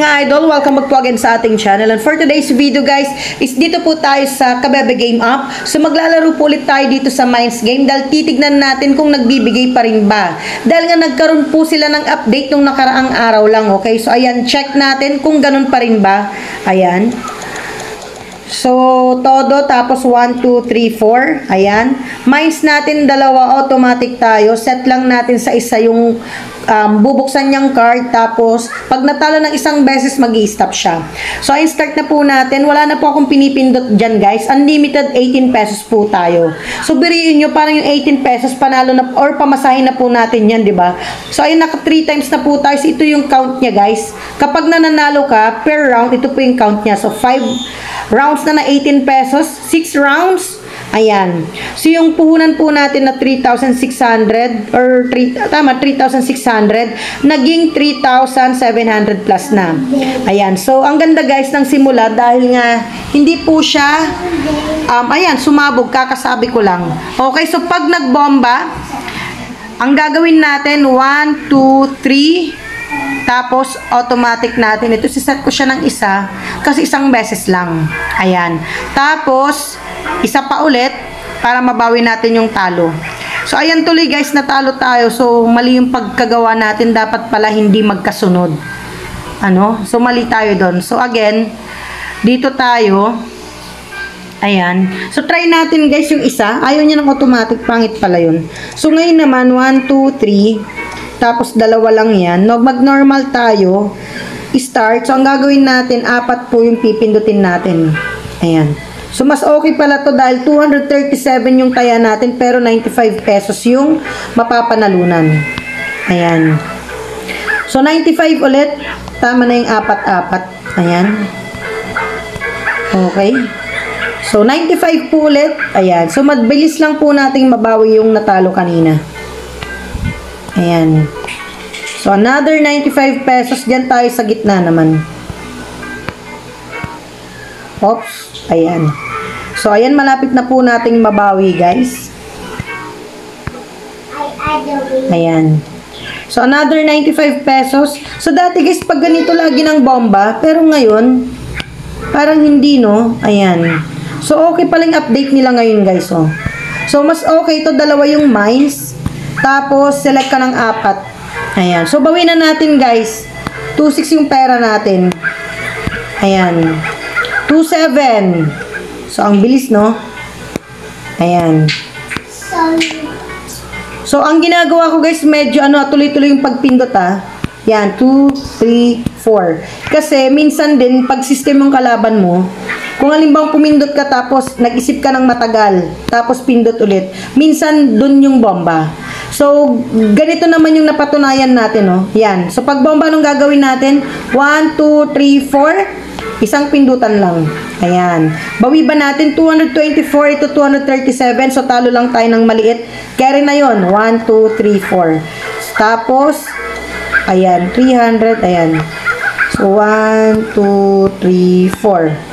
mga idol, welcome back po again sa ating channel. And for today's video guys, is dito po tayo sa Kabebe Game Up. So maglalaro po ulit tayo dito sa Mines Game dahil titignan natin kung nagbibigay pa rin ba. Dahil nga nagkaroon po sila ng update nung nakaraang araw lang, okay? So ayan, check natin kung ganun pa rin ba. Ayan. So, todo, tapos 1, 2, 3, 4. Ayan. Mines natin, dalawa, automatic tayo. Set lang natin sa isa yung bubuksan niyang card. Tapos, pag natalo ng isang beses, mag-i-stop siya. So, ayun, start na po natin. Wala na po akong pinipindot dyan, guys. Unlimited 18 pesos po tayo. So, biriin nyo, parang yung 18 pesos, panalo na, or pamasahin na po natin yan, di ba? So, ayun, naka 3 times na po tayo. So, ito yung count niya, guys. Kapag nananalo ka, per round, ito po yung count niya. So, 5 rounds na 18 pesos, 6 rounds, ayan. So, yung puhunan po natin na 3,600, or 3,600, naging 3,700 plus na. Ayan. So, ang ganda guys ng simula dahil nga, hindi po siya, ayan, sumabog, kakasabi ko lang. Okay, so pag nagbomba, ang gagawin natin, 1, 2, 3, tapos, automatic natin. Ito, siset ko siya ng isa. Kasi isang beses lang. Ayan. Tapos, isa pa ulit para mabawi natin yung talo. So, ayan tuloy guys, natalo tayo. So, mali yung pagkagawa natin. Dapat pala hindi magkasunod. Ano? So, mali tayo doon. So, again, dito tayo. Ayan. So, try natin guys yung isa. Ayaw niya ng automatic. Pangit pala yun. So, ngayon naman, 1, 2, 3. Tapos, dalawa lang yan. Mag-normal tayo. Start. So, ang gagawin natin, 4 po yung pipindutin natin. Ayan. So, mas okay pala to dahil 237 yung taya natin, pero 95 pesos yung mapapanalunan. Ayan. So, 95 ulit. Tama na yung 4-4. Ayan. Okay. So, 95 po ulit. Ayan. So, mabilis lang po nating mabawi yung natalo kanina. Ayan. So, another 95 pesos. Diyan tayo sa gitna naman. Oops. Ayan. So, ayan. Malapit na po nating mabawi, guys. Ayan. So, another 95 pesos. So, dati, guys, pag ganito lagi ng bomba. Pero ngayon, parang hindi, no? Ayan. So, okay palang update nila ngayon, guys, oh. So, mas okay ito. Dalawa yung mines. Tapos, select ka ng 4. Ayan. So, bawin na natin, guys. 2,600 yung pera natin. Ayan. 2,700. So, ang bilis, no? Ayan. So, ang ginagawa ko, guys, medyo, tuloy-tuloy yung pagpindot, Yan. 2, 3, 4. Kasi, minsan din, pag system yung kalaban mo, kung halimbawa pumindot ka tapos nag-isip ka ng matagal, tapos pindot ulit, minsan dun yung bomba. So, ganito naman yung napatunayan natin, no? Yan. So, pag bomba, anong gagawin natin? 1, 2, 3, 4. Isang pindutan lang. Ayan. Bawi ba natin? 224 ito 237. So, talo lang tayo ng maliit. Carry na yon. 1, 2, 3, 4. Tapos, ayan. 300. Ayan. So, 1, 2, 3, 4.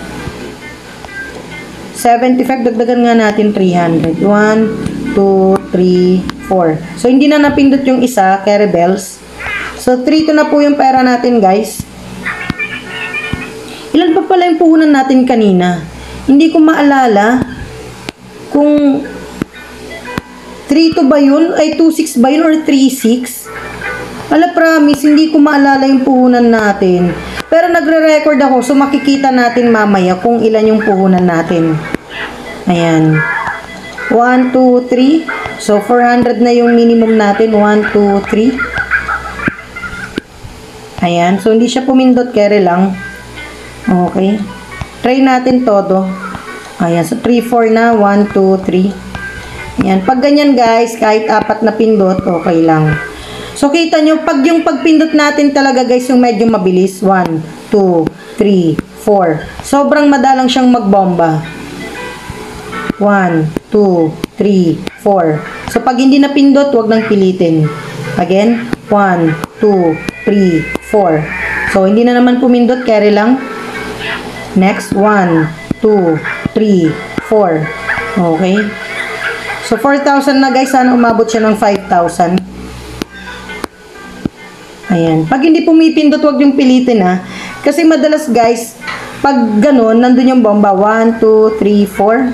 75, dagdagan nga natin 300. 1, 2, 3, 4. So, hindi na napindot yung isa, carry bells. So, 3 to na po yung pera natin, guys. Ilan pa pala yung puhunan natin kanina? Hindi ko maalala kung 3 to ba yun? Ay, 2,600 ba yun? Or 3,600? Ala, promise, hindi ko maalala yung puhunan natin. Pero nagre-record ako, so makikita natin mamaya kung ilan yung puhunan natin. Ayan. 1, 2, 3. So, 400 na yung minimum natin. 1, 2, 3. Ayan. So, hindi siya pumindot. Carry lang. Okay. Try natin todo. Ayan. So, 3, 4 na. 1, 2, 3. Ayan. Pag ganyan, guys, kahit 4 na pindot, okay lang. So, kita nyo, pag yung pagpindot natin talaga, guys, yung medyo mabilis. 1, 2, 3, 4. Sobrang madalang siyang magbomba. 1, 2, 3, 4. So, pag hindi napindot, huwag nang pilitin. Again, 1, 2, 3, 4. So, hindi na naman pumindot, carry lang. Next, 1, 2, 3, 4. Okay. So, 4,000 na, guys. Sana umabot siya ng 5,000. Ayan. Pag hindi pumipindot, huwag yung pilitin, Kasi madalas guys, pag ganun, nandun yung bomba. 1, 2, 3, 4.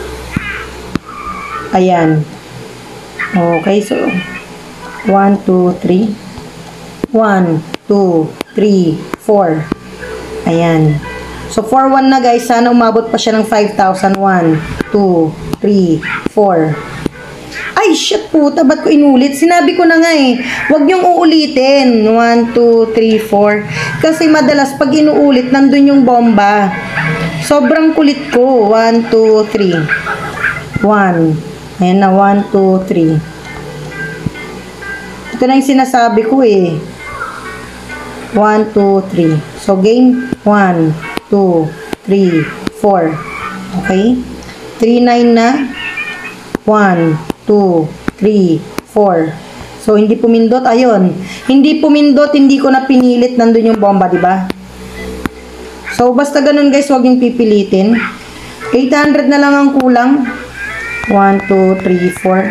Ayan. Okay, so 1, 2, 3. 1, 2, 3, 4. Ayan. So, 4-1 na guys. Sana umabot pa siya ng 5,000. 1, 2, 3, 4. Ay, shit puta. Ba't ko inulit? Sinabi ko na nga eh. Huwag niyong uulitin. 1, 2, 3, 4. Kasi madalas pag inuulit, nandun yung bomba. Sobrang kulit ko. 1, 2, 3. 1. Ayan na. 1, 2, 3. Ito na yung sinasabi ko eh. 1, 2, 3. So, game 1, 2, 3, 4. Okay? 3, 9 na. 1, 2, 3, 4. So, hindi pumindot. Ayun. Hindi pumindot. Hindi ko na pinilit. Nandun yung bomba, diba? So, basta ganun guys. Huwag yung pipilitin. 800 na lang ang kulang. 1, 2, 3,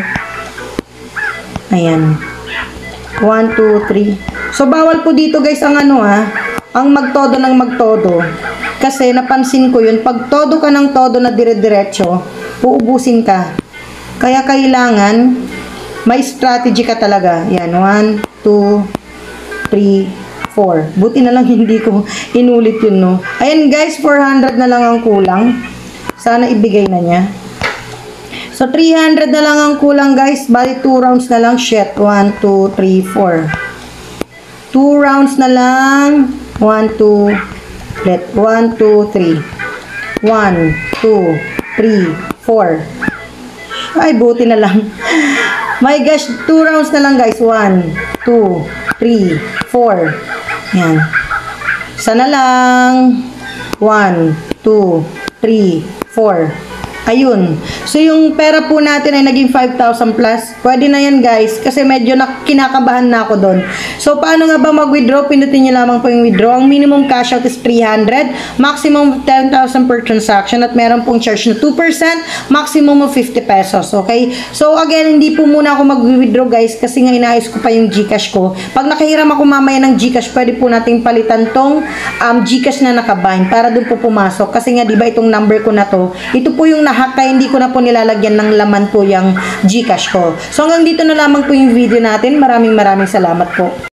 4. Ayan. 1, 2, 3. So, bawal po dito guys ang ano ang magtodo ng magtodo. Kasi napansin ko yun, pag todo ka ng todo na dire-diretso, uubusin ka. Kaya kailangan, may strategy ka talaga. Yan, 1, 2, 3, 4. Buti na lang hindi ko inulit yun, no? Ayan guys, 400 na lang ang kulang. Sana ibigay na niya. So, 300 na lang ang kulang guys. Bali, 2 rounds na lang. Shit. 1, 2, 3, 4. 2 rounds na lang. 1, 2, 1, 2, 3. 1, 2, 3, 4. Ay, buti na lang. My gosh, 2 rounds na lang guys. 1, 2, 3, 4. Yan. Sana lang. 1, 2, 3, 4. Ayun. So, yung pera po natin ay naging 5,000 plus. Pwede na yan, guys. Kasi medyo kinakabahan na ako doon. So, paano nga ba mag-withdraw? Pindutin nyo lamang po yung withdraw. Ang minimum cash out is 300. Maximum 10,000 per transaction. At meron pong charge na 2%. Maximum of 50 pesos. Okay? So, again, hindi po muna ako mag-withdraw, guys. Kasi nga inaayos ko pa yung Gcash ko. Pag nakahiram ako mamaya ng Gcash, pwede po nating palitan tong Gcash na nakabind. Para doon po pumasok. Kasi nga, di ba itong number ko na to, ito po yung kaya hindi ko na po nilalagyan ng laman po yung Gcash ko. So hanggang dito na lamang po yung video natin. Maraming salamat po.